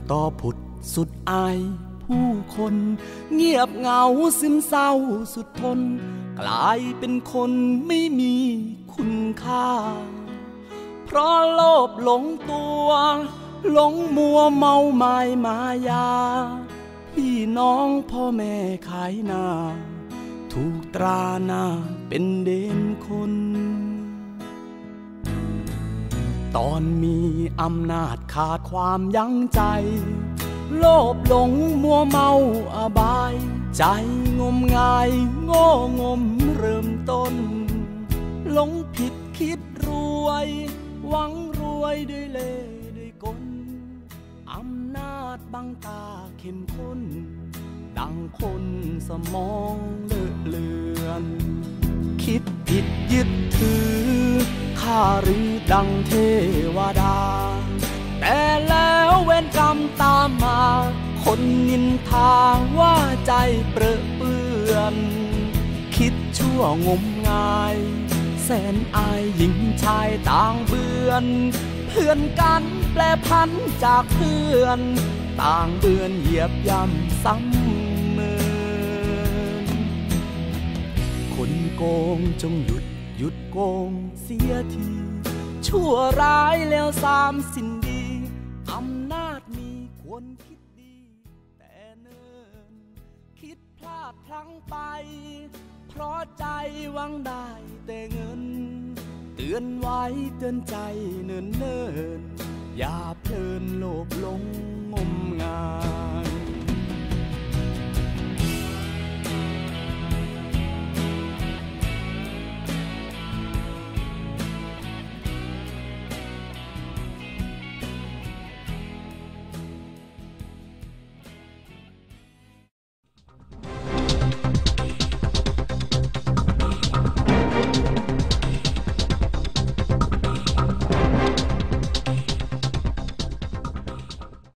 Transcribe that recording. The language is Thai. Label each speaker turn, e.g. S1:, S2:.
S1: ต่อผุดสุดอายผู้คนเงียบเหงาซึมเศร้าสุดทนกลายเป็นคนไม่มีคุณค่าเพราะโลภหลงตัวหลงมัวเมาหมายมายาพี่น้องพ่อแม่ขายหน้าถูกตราหน้าเป็นเด่นคนตอนมีอำนาจขาดความยั้งใจโลภหลงมัวเมาอบายใจงมงายโง่งมเริ่มต้นหลงผิดคิดรวยหวังรวยด้วยเล่ห์ด้วยกลอำนาจบังตาเข้มข้นดังคนสมองเลอะเลือนคิดผิดยึดถือข้าหรือดังเทวดาแต่แล้วเวรกรรมตามมาคนนินทาว่าใจเปรอะเปื้อนคิดชั่วงมงายแสนอายหญิงชายต่างเบือนเพื่อนกันแปรพันจากเพื่อนต่างเบือนเหยียบย่ำซ้ำเมินคนโกงจงหยุดโกงเสียทีชั่วร้ายแล้วสามสิ้นดีอำนาจมีควรคิดดีแต่เนิ่นคิดพลาดพลั้งไปเพราะใจหวังได้แต่เงินเตือนไว้เตือนใจเนิ่นอย่าเพลินโลภหลงงมงาย